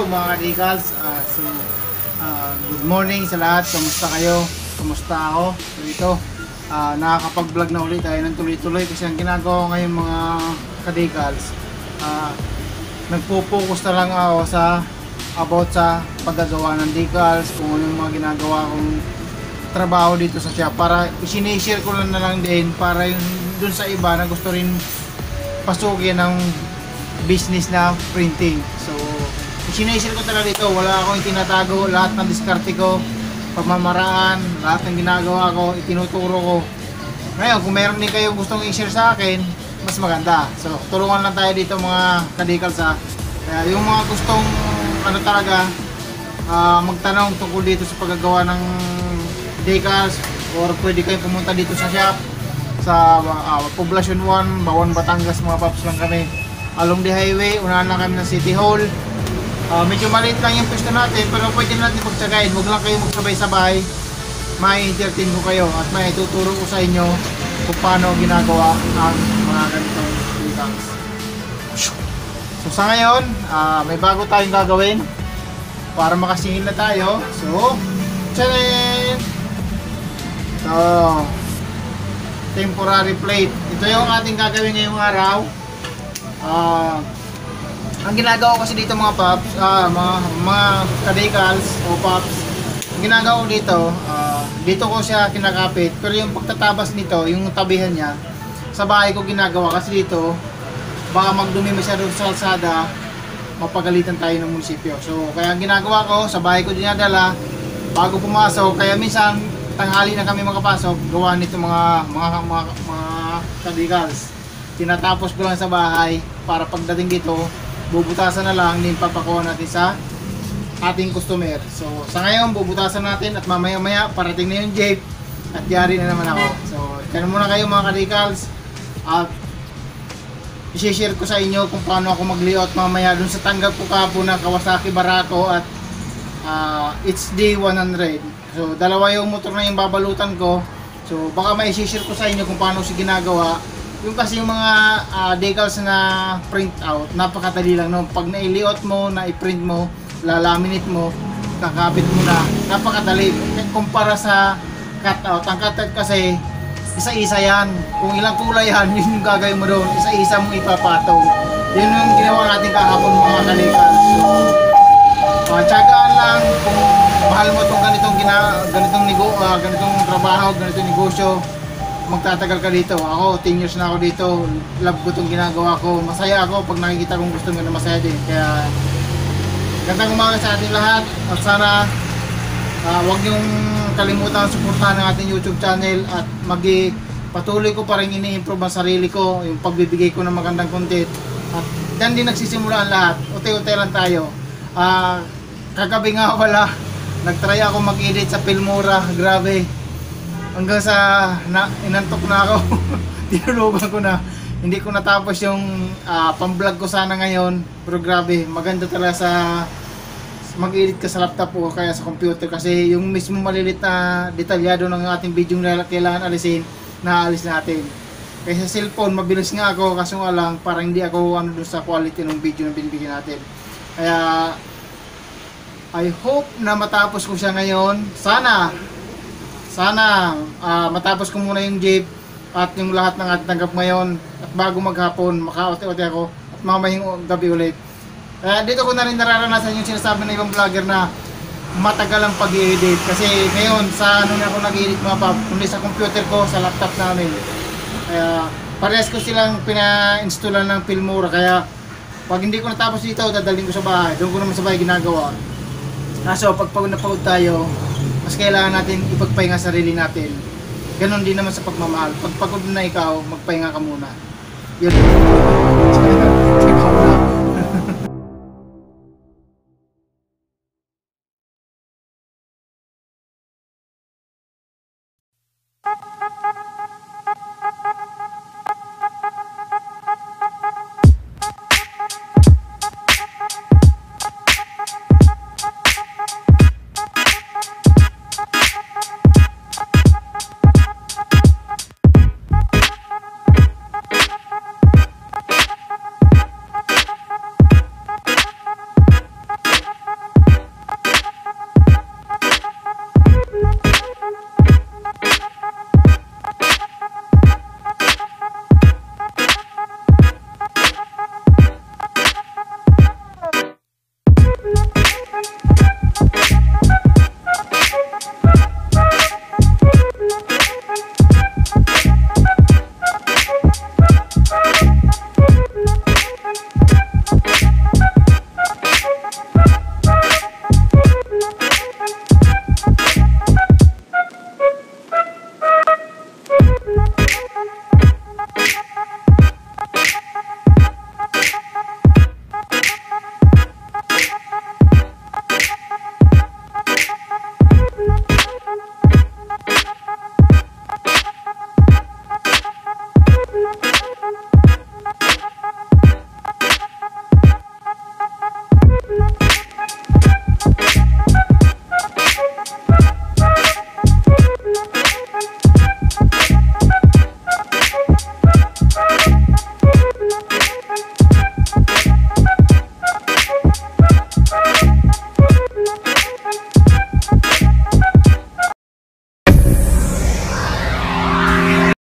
mga kadikals. Good morning sa lahat. Kamusta kayo? Kamusta ako? So ito, nakakapag-vlog na ulit tayo ng tuloy-tuloy kasi ang ginagawa ko ngayon mga kadikals, nagpo-focus na lang ako about sa paggagawa ng decals, kung ano yung mga ginagawa kong trabaho dito sa shop, para isinishare ko lang na lang din para yung dun sa iba na gusto rin pasukin ng business na printing. So isinishare ko talaga dito, wala akong tinatago, lahat ng diskarte ko, pamamaraan, lahat ng ginagawa ko, itinuturo ko. Ngayon, kung meron din kayo gustong i-share sa akin, mas maganda. So tulungan lang tayo dito mga kadikals ha. Kaya yung mga gustong talaga magtanong tungkol dito sa paggagawa ng decals, or pwede kayong pumunta dito sa shop sa Poblacion 1, Bawon, Batangas mga paps lang kami. Along the highway, unahan lang kami ng City Hall. Medyo maliit lang yung pwesto natin, pero pwede natin pagtsagain. Huwag lang kayo magsabay-sabay. Mai-entertain ko kayo at may tuturo ko sa inyo kung paano ginagawa ang mga ganitong decals. So sa ngayon, may bago tayong gagawin para makasingil na tayo. So, tcharin! So, temporary plate. Ito yung ating gagawin ngayong araw. Ang ginagawa ko kasi dito mga paps, mga kadikals o paps, ang ginagawa ko dito, dito ko siya kinakapit. Pero yung pagtatabas nito, yung tabihan niya, sa bahay ko ginagawa kasi dito, baka magdumi masyado sa kalsada, mapagalitan tayo ng munisipyo. So kaya ang ginagawa ko, sa bahay ko dinadala bago pumasok. Kaya minsan tanghali na kami makapasok, gawa nito mga kadikals. Tinatapos ko lang sa bahay para pagdating dito, bubutasan na lang, din papakuha natin sa ating customer. So sa ngayon, bubutasan natin at mamaya-maya parating na yung jeep at yari na naman ako. So tanong muna kayo mga kadikals at i-share ko sa inyo kung paano ako mag-layout mamaya dun sa tanggap ko kahapon na Kawasaki Barako at HD 100. So dalawa yung motor na yung babalutan ko. So baka may i-share ko sa inyo kung paano siya ginagawa. Yung kasi yung mga decals na print out, napakadali lang no. Pag na-layout mo, na-i-print mo, lalaminate mo, kakabit mo na, napakadali kumpara sa cutout. Ang cutout kasi isa-isa yan. Kung ilang kulay yan, yun yung gagawin mo doon. Isa-isa mong ipapatong. Yun yung ginawa natin kahapon mga kadikals. So, tsagaan lang kung mahal mo itong ganitong trabaho, ganitong negosyo, magtatagal ka dito. Ako, 10 years na ako dito. Love ko itong ginagawa ko. Masaya ako pag nakikita kong gusto mo na masaya din. Kaya, gandang umaga sa ating lahat. At sana, huwag niyong kalimutan suportahan ng ating YouTube channel at patuloy ko pa rin ini-improve ang sarili ko, yung pagbibigay ko ng magandang content. At dyan din nagsisimula ang lahat. Uti-uti lang tayo. Kagabi nga wala, nagtry ako mag-edit sa Filmora. Grabe, hanggang sa inantok na ako. Tinulugan ko na, hindi ko natapos yung pang-vlog ko sana ngayon. Pero grabe, maganda talaga sa mag-edit ka sa laptop o kaya sa computer, kasi yung mismo malilit na detalyado ng ating video na kailangan alisin, naalis natin. Kaya sa cellphone mabilis nga ako, kaso nga lang parang hindi ako dun sa quality ng video na binibigyan natin. Kaya I hope na matapos ko siya ngayon. Sana matapos ko muna yung jeep at yung lahat ng ating tanggap ngayon, at bago maghapon maka-ote-ote ako at mamayang gabi ulit. Dito ko na rin nararanasan yung sinasabi ng ibang vlogger na matagal ang pag-i-edit. Kasi ngayon, sa na ako nag-i-edit mga pap, kundi sa computer ko, sa laptop namin. Kaya parehas ko silang pina-installan ng Filmora. Kaya pag hindi ko natapos dito, dadalhin ko sa bahay. Doon ko naman sa bahay ginagawa. Kaso pag pagod na pagod tayo, mas kailangan natin ipagpahinga sarili natin. Ganon din naman sa pagmamahal. Pag pagod na ikaw, magpahinga ka muna. Yun.